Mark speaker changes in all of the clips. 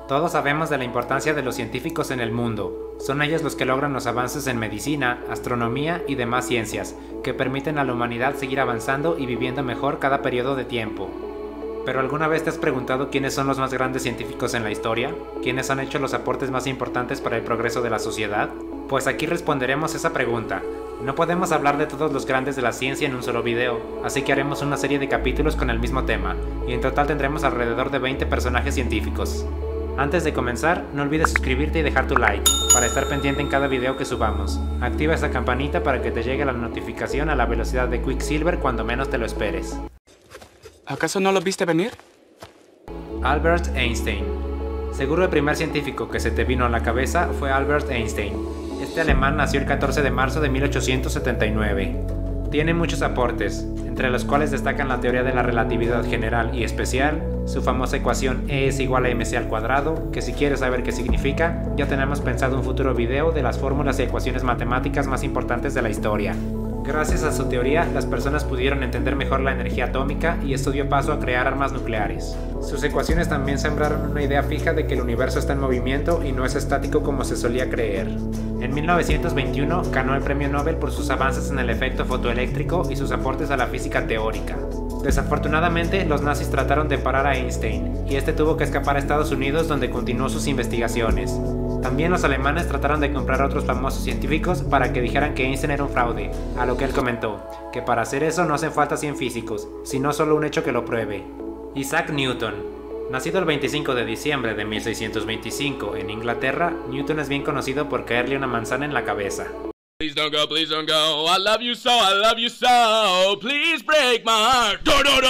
Speaker 1: Todos sabemos de la importancia de los científicos en el mundo. Son ellos los que logran los avances en medicina, astronomía y demás ciencias, que permiten a la humanidad seguir avanzando y viviendo mejor cada periodo de tiempo. ¿Pero alguna vez te has preguntado quiénes son los más grandes científicos en la historia? ¿Quiénes han hecho los aportes más importantes para el progreso de la sociedad? Pues aquí responderemos esa pregunta. No podemos hablar de todos los grandes de la ciencia en un solo video, así que haremos una serie de capítulos con el mismo tema, y en total tendremos alrededor de 20 personajes científicos. Antes de comenzar, no olvides suscribirte y dejar tu like, para estar pendiente en cada video que subamos. Activa esa campanita para que te llegue la notificación a la velocidad de Quicksilver cuando menos te lo esperes.
Speaker 2: ¿Acaso no lo viste venir?
Speaker 1: Albert Einstein. Seguro el primer científico que se te vino a la cabeza fue Albert Einstein. Este alemán nació el 14 de marzo de 1879. Tiene muchos aportes, entre los cuales destacan la teoría de la relatividad general y especial, su famosa ecuación E es igual a mc al cuadrado, que si quieres saber qué significa, ya tenemos pensado un futuro video de las fórmulas y ecuaciones matemáticas más importantes de la historia. Gracias a su teoría, las personas pudieron entender mejor la energía atómica y esto dio paso a crear armas nucleares. Sus ecuaciones también sembraron una idea fija de que el universo está en movimiento y no es estático como se solía creer. En 1921 ganó el premio Nobel por sus avances en el efecto fotoeléctrico y sus aportes a la física teórica. Desafortunadamente, los nazis trataron de parar a Einstein, y este tuvo que escapar a Estados Unidos donde continuó sus investigaciones. También los alemanes trataron de comprar a otros famosos científicos para que dijeran que Einstein era un fraude, a lo que él comentó, que para hacer eso no hacen falta 100 físicos, sino solo un hecho que lo pruebe. Isaac Newton. Nacido el 25 de diciembre de 1625 en Inglaterra, Newton es bien conocido por caerle una manzana en la cabeza.
Speaker 3: Please don't go, I love you so, please break my heart.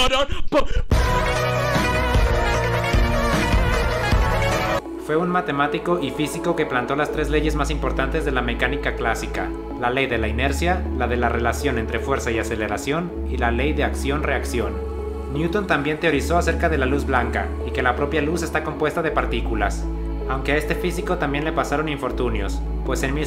Speaker 1: Fue un matemático y físico que plantó las tres leyes más importantes de la mecánica clásica: la ley de la inercia, la de la relación entre fuerza y aceleración y la ley de acción-reacción. Newton también teorizó acerca de la luz blanca y que la propia luz está compuesta de partículas. Aunque a este físico también le pasaron infortunios, pues en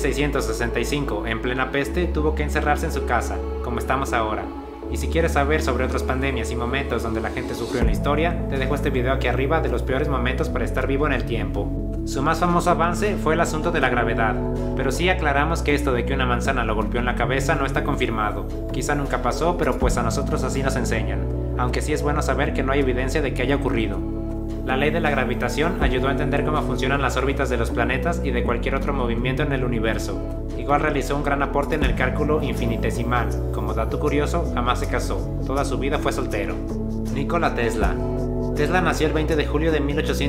Speaker 1: 1665, en plena peste, tuvo que encerrarse en su casa, como estamos ahora. Y si quieres saber sobre otras pandemias y momentos donde la gente sufrió en la historia, te dejo este video aquí arriba de los peores momentos para estar vivo en el tiempo. Su más famoso avance fue el asunto de la gravedad, pero sí aclaramos que esto de que una manzana lo golpeó en la cabeza no está confirmado. Quizá nunca pasó, pero pues a nosotros así nos enseñan, aunque sí es bueno saber que no hay evidencia de que haya ocurrido. La ley de la gravitación ayudó a entender cómo funcionan las órbitas de los planetas y de cualquier otro movimiento en el universo. Igual realizó un gran aporte en el cálculo infinitesimal. Como dato curioso, jamás se casó, toda su vida fue soltero. Nikola Tesla. Tesla nació el 20 de julio de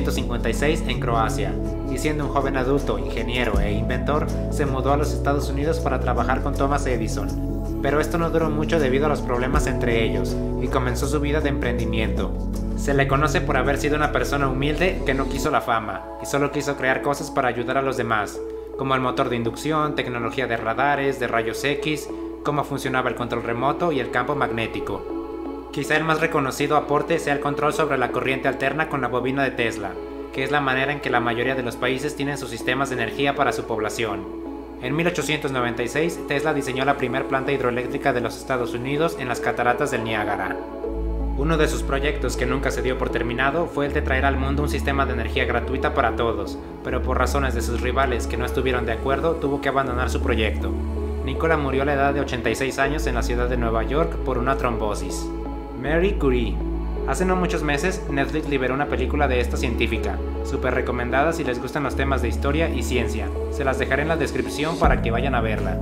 Speaker 1: 1856 en Croacia, y siendo un joven adulto, ingeniero e inventor, se mudó a los Estados Unidos para trabajar con Thomas Edison. Pero esto no duró mucho debido a los problemas entre ellos, y comenzó su vida de emprendimiento. Se le conoce por haber sido una persona humilde que no quiso la fama, y solo quiso crear cosas para ayudar a los demás, como el motor de inducción, tecnología de radares, de rayos X, cómo funcionaba el control remoto y el campo magnético. Quizá el más reconocido aporte sea el control sobre la corriente alterna con la bobina de Tesla, que es la manera en que la mayoría de los países tienen sus sistemas de energía para su población. En 1896, Tesla diseñó la primera planta hidroeléctrica de los Estados Unidos en las cataratas del Niágara. Uno de sus proyectos que nunca se dio por terminado fue el de traer al mundo un sistema de energía gratuita para todos, pero por razones de sus rivales que no estuvieron de acuerdo, tuvo que abandonar su proyecto. Nikola murió a la edad de 86 años en la ciudad de Nueva York por una trombosis. Marie Curie. Hace no muchos meses, Netflix liberó una película de esta científica, súper recomendada si les gustan los temas de historia y ciencia. Se las dejaré en la descripción para que vayan a verla.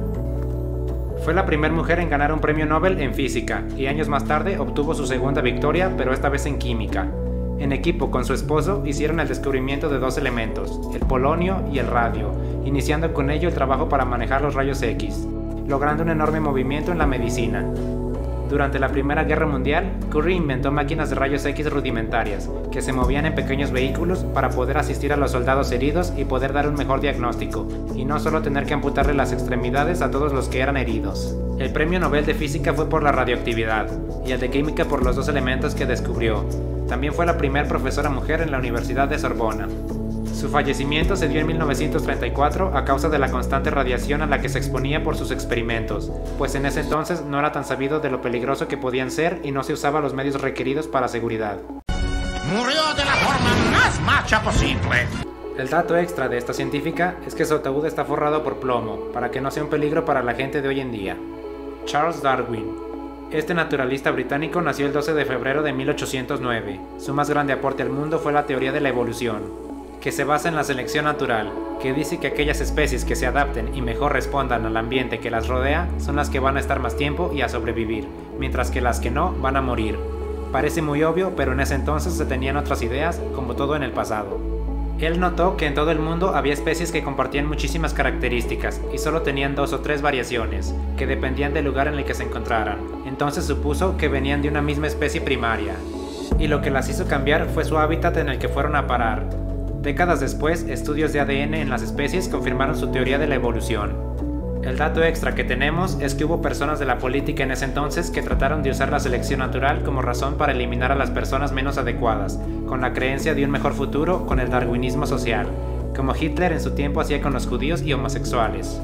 Speaker 1: Fue la primera mujer en ganar un premio Nobel en física, y años más tarde obtuvo su segunda victoria, pero esta vez en química. En equipo con su esposo hicieron el descubrimiento de dos elementos, el polonio y el radio, iniciando con ello el trabajo para manejar los rayos X, logrando un enorme movimiento en la medicina. Durante la Primera Guerra Mundial, Curie inventó máquinas de rayos X rudimentarias, que se movían en pequeños vehículos para poder asistir a los soldados heridos y poder dar un mejor diagnóstico, y no solo tener que amputarle las extremidades a todos los que eran heridos. El premio Nobel de Física fue por la radioactividad, y el de Química por los dos elementos que descubrió. También fue la primera profesora mujer en la Universidad de Sorbona. Su fallecimiento se dio en 1934 a causa de la constante radiación a la que se exponía por sus experimentos, pues en ese entonces no era tan sabido de lo peligroso que podían ser y no se usaban los medios requeridos para seguridad.
Speaker 4: Murió de la forma más macha posible.
Speaker 1: El dato extra de esta científica es que su ataúd está forrado por plomo, para que no sea un peligro para la gente de hoy en día. Charles Darwin. Este naturalista británico nació el 12 de febrero de 1809. Su más grande aporte al mundo fue la teoría de la evolución, que se basa en la selección natural, que dice que aquellas especies que se adapten y mejor respondan al ambiente que las rodea son las que van a estar más tiempo y a sobrevivir, mientras que las que no van a morir. Parece muy obvio, pero en ese entonces se tenían otras ideas, como todo en el pasado. Él notó que en todo el mundo había especies que compartían muchísimas características y solo tenían 2 o 3 variaciones, que dependían del lugar en el que se encontraran. Entonces supuso que venían de una misma especie primaria, y lo que las hizo cambiar fue su hábitat en el que fueron a parar. Décadas después, estudios de ADN en las especies confirmaron su teoría de la evolución. El dato extra que tenemos es que hubo personas de la política en ese entonces que trataron de usar la selección natural como razón para eliminar a las personas menos adecuadas, con la creencia de un mejor futuro con el darwinismo social, como Hitler en su tiempo hacía con los judíos y homosexuales.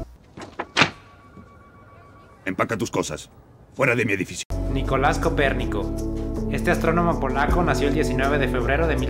Speaker 4: Empaca tus cosas. Fuera de mi edificio.
Speaker 1: Nicolás Copérnico. Este astrónomo polaco nació el 19 de febrero de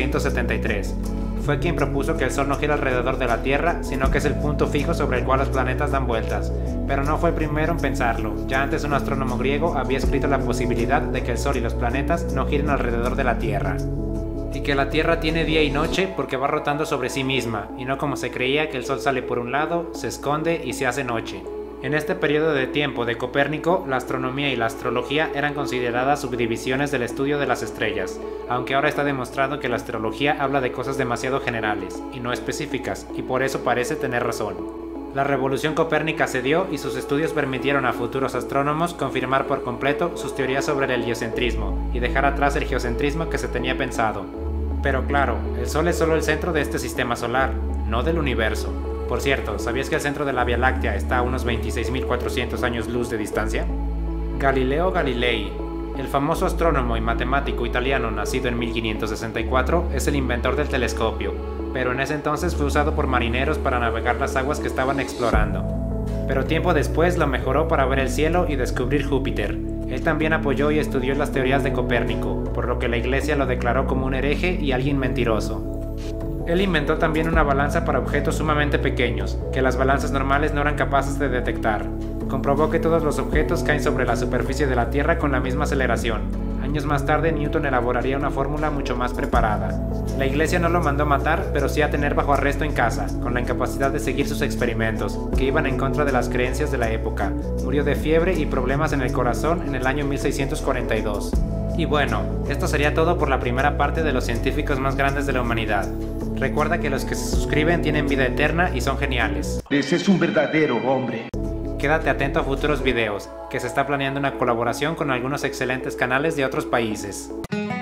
Speaker 1: 1473. Fue quien propuso que el Sol no gira alrededor de la Tierra, sino que es el punto fijo sobre el cual los planetas dan vueltas. Pero no fue el primero en pensarlo. Ya antes un astrónomo griego había escrito la posibilidad de que el Sol y los planetas no giren alrededor de la Tierra, y que la Tierra tiene día y noche porque va rotando sobre sí misma, y no como se creía que el Sol sale por un lado, se esconde y se hace noche. En este periodo de tiempo de Copérnico, la astronomía y la astrología eran consideradas subdivisiones del estudio de las estrellas, aunque ahora está demostrado que la astrología habla de cosas demasiado generales y no específicas, y por eso parece tener razón. La revolución copérnica se dio y sus estudios permitieron a futuros astrónomos confirmar por completo sus teorías sobre el heliocentrismo y dejar atrás el geocentrismo que se tenía pensado. Pero claro, el Sol es solo el centro de este sistema solar, no del universo. Por cierto, ¿sabías que el centro de la Vía Láctea está a unos 26.400 años luz de distancia? Galileo Galilei, el famoso astrónomo y matemático italiano nacido en 1564, es el inventor del telescopio, pero en ese entonces fue usado por marineros para navegar las aguas que estaban explorando. Pero tiempo después lo mejoró para ver el cielo y descubrir Júpiter. Él también apoyó y estudió las teorías de Copérnico, por lo que la Iglesia lo declaró como un hereje y alguien mentiroso. Él inventó también una balanza para objetos sumamente pequeños, que las balanzas normales no eran capaces de detectar. Comprobó que todos los objetos caen sobre la superficie de la Tierra con la misma aceleración. Años más tarde, Newton elaboraría una fórmula mucho más preparada. La Iglesia no lo mandó matar, pero sí a tener bajo arresto en casa, con la incapacidad de seguir sus experimentos, que iban en contra de las creencias de la época. Murió de fiebre y problemas en el corazón en el año 1642. Y bueno, esto sería todo por la primera parte de los científicos más grandes de la humanidad. Recuerda que los que se suscriben tienen vida eterna y son geniales.
Speaker 5: Ese es un verdadero hombre.
Speaker 1: Quédate atento a futuros videos, que se está planeando una colaboración con algunos excelentes canales de otros países.